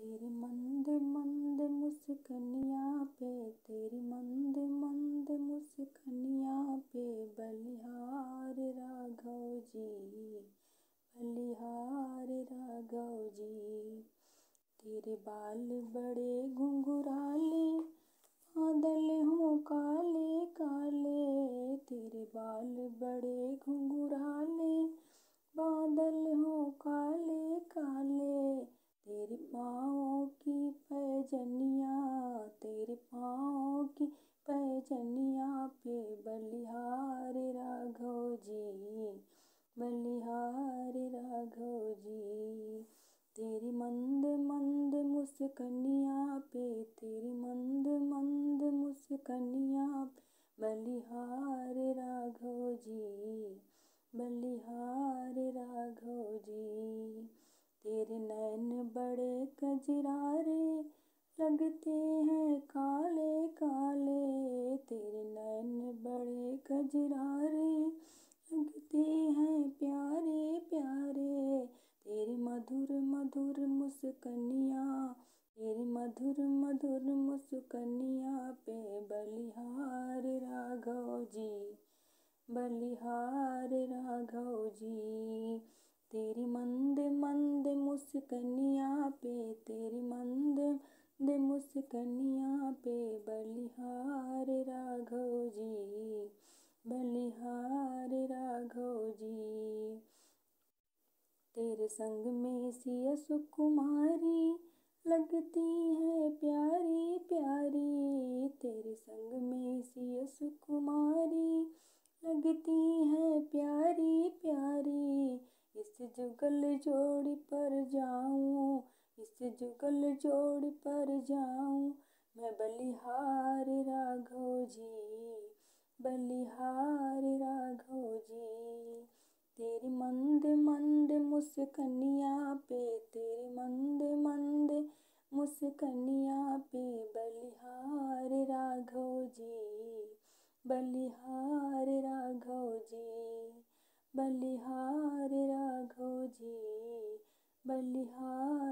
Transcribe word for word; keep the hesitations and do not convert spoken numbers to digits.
तेरी मंद मंद मुस्कनिया पे, तेरी मंद मंद मुस्कनिया पे बलिहार राघव जी, बलिहार राघव जी। तेरे बाल बड़े घुंघराले, बादल हों काले काले। तेरे बाल बड़े घुंघराले, बादल हों काले काले। तेरे पाँव की पैजनिया, तेरे पाँव की पैजनिया पे बलिहार राघव जी, बलिहार राघव जी। तेरी मंद मंद मुस्कनिया पे, तेरी मंद मंद मुस्कनिया पे बलिहार राघव जी, बलिहार राघव जी। तेरे नैन बड़े कजरारे, लगते हैं काले काले। तेरे नैन बड़े कजरारे, लगते हैं प्यारे प्यारे। तेरी मधुर मधुर मुस्कनिया, तेरी मधुर मधुर मुस्कनिया पे बलिहार राघव जी, बलिहार राघव जी। तेरी मंद मंद मुस्कनिया पे, तेरी मंद मंद मुस्कनिया पे बलिहार राघव जी, बलिहार राघव जी। तेरे संग में सिया सुकुमारी, लगती है प्यारी प्यारी। तेरे संग में सिया सुकुमारी, लगती है प्यारी प्यारी। इस जुगल जोड़ी पर जाऊं, इस जुगल जोड़ी पर जाऊं मैं बलिहार राघव जी, बलिहार राघव जी। तेरी मंद मंद मुस्कनिया पे, तेरी मंद मंद मुस्कनिया पे बलिहार राघव जी, बलिहार राघव जी, बलिहार राघव जी, बलिहार।